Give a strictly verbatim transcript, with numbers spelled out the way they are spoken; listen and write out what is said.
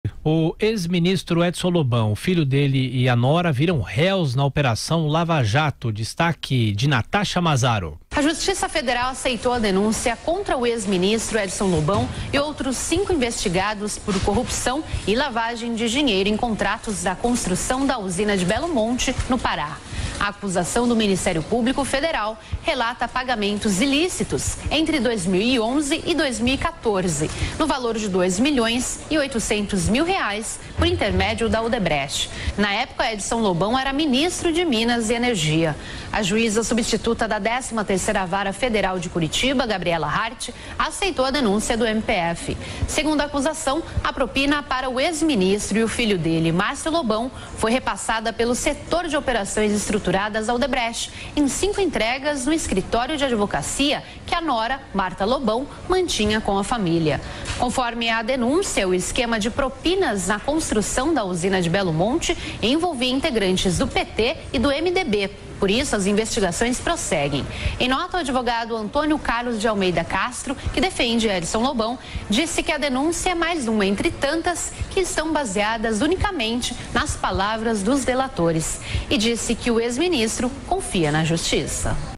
O ex-ministro Edson Lobão, o filho dele e a nora viram réus na Operação Lava Jato. Destaque de Natasha Mazaro. A Justiça Federal aceitou a denúncia contra o ex-ministro Edson Lobão e outros cinco investigados por corrupção e lavagem de dinheiro em contratos da construção da usina de Belo Monte, no Pará. A acusação do Ministério Público Federal relata pagamentos ilícitos entre dois mil e onze e dois mil e quatorze, no valor de dois milhões e oitocentos mil reais, por intermédio da Odebrecht. Na época, Edson Lobão era ministro de Minas e Energia. A juíza substituta da décima terceira Vara Federal de Curitiba, Gabriela Hart, aceitou a denúncia do M P F. Segundo a acusação, a propina para o ex-ministro e o filho dele, Márcio Lobão, foi repassada pelo setor de operações estruturadas Odebrecht em cinco entregas no escritório de advocacia que a nora, Marta Lobão, mantinha com a família. Conforme a denúncia, o esquema de propinas na construção da usina de Belo Monte envolvia integrantes do P T e do M D B. Por isso, as investigações prosseguem. Em nota, o advogado Antônio Carlos de Almeida Castro, que defende Edson Lobão, disse que a denúncia é mais uma entre tantas que estão baseadas unicamente nas palavras dos delatores. E disse que o ex-ministro confia na justiça.